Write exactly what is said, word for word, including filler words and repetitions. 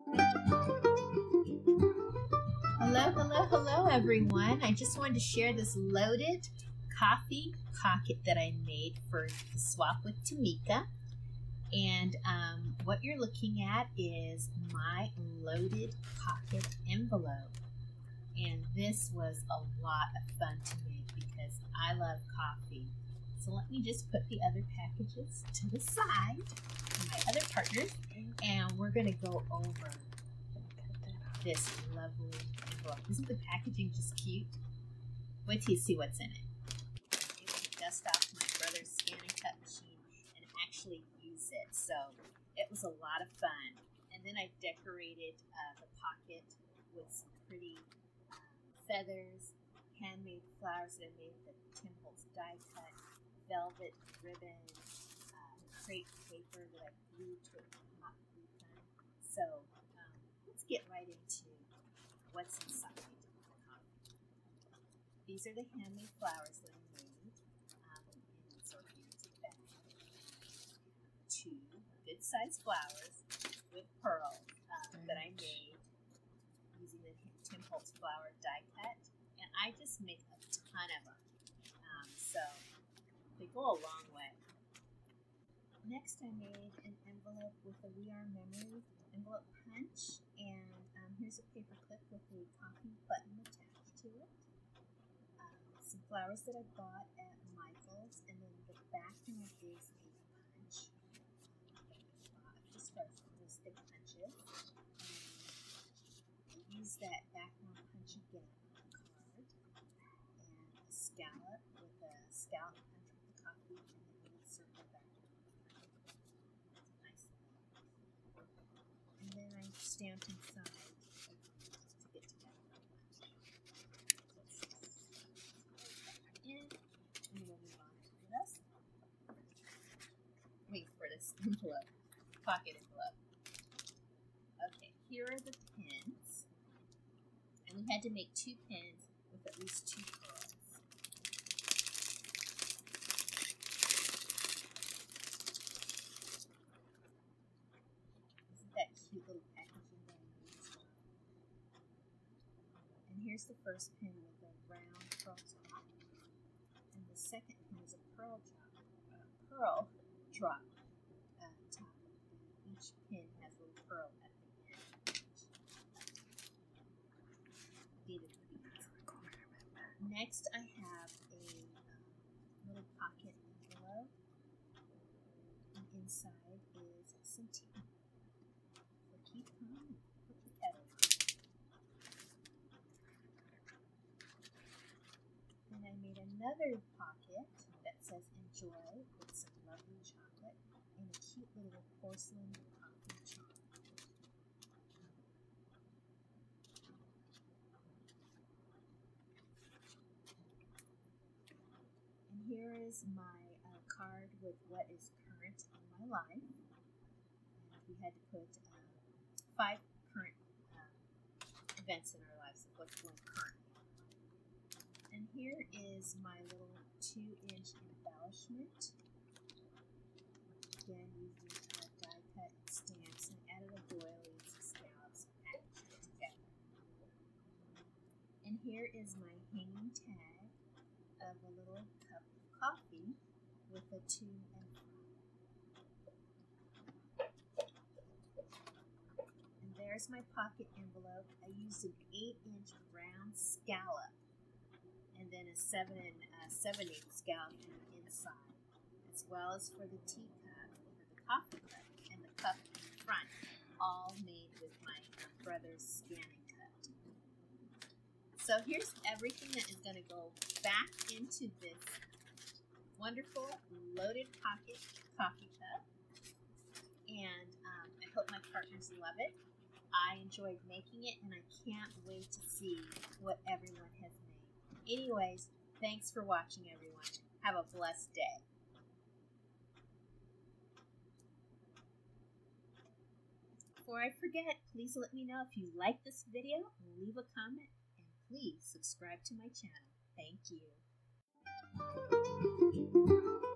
Hello, hello, hello everyone. I just wanted to share this loaded coffee pocket that I made for the swap with Tamika. And um, what you're looking at is my loaded pocket envelope. And this was a lot of fun to make because I love coffee. So let me just put the other packages to the side, my other partners, and we're going to go over this lovely envelope. Isn't the packaging just cute? Wait till you see what's in it. I'm able to dust off my brother's scan and cut machine and actually use it. So it was a lot of fun. And then I decorated uh, the pocket with some pretty um, feathers, handmade flowers that I made with the Tim Holtz die cut, velvet ribbon, uh, crepe paper that I glued to a hot glue gun. So um, let's get right into what's inside the coffee. These are the handmade flowers that I made um, in this organic bag. Two good-sized flowers with pearl um, that I made using the Tim Holtz flower die cut, and I just make a ton of them. Um, so they go a long way. Next, I made an envelope with a We Are Memory envelope punch, and um, here's a paper clip with a coffee button attached to it. Um, some flowers that I bought at Michael's, and then the background is a punch um, that I bought just for those thick punches. And I used that background punch again on the card, and a scallop with a scallop punch with the coffee, and then a little circle background. And then I stamped inside to get to that in, and we'll move on to this. Wait for this envelope, pocket envelope. Okay, here are the pins, and we had to make two pins with at least two pearls. Cute little packaging that I made as well. And here's the first pin with a round pearl top, and the second pin is a pearl drop, uh, pearl drop uh, top. And each pin has a little pearl at the end. Next, I have a um, little pocket envelope, and inside is some tea. Keep on, put the kettle on. And I made another pocket that says enjoy with some lovely chocolate and a cute little porcelain coffee chocolate. And here is my uh, card with what is current in my life. And we had to put um, five current um, events in our lives of what's going currently on. And here is my little two inch embellishment. Again, using uh, die cut stamps, and added a doily, some scallops, and packaged it together. And here is my hanging tag of a little cup of coffee with a to and from. There's my pocket envelope. I used an eight inch round scallop, and then a seven and uh, seven eighths scallop in the inside, as well as for the teacup, for the coffee cup, and the cup in front, all made with my uh, brother's scan and cut. So here's everything that is going to go back into this wonderful loaded pocket coffee cup, and um, I hope my partners love it. I enjoyed making it, and I can't wait to see what everyone has made. Anyways, thanks for watching, everyone. Have a blessed day. Before I forget, please let me know if you like this video, leave a comment, and please subscribe to my channel. Thank you.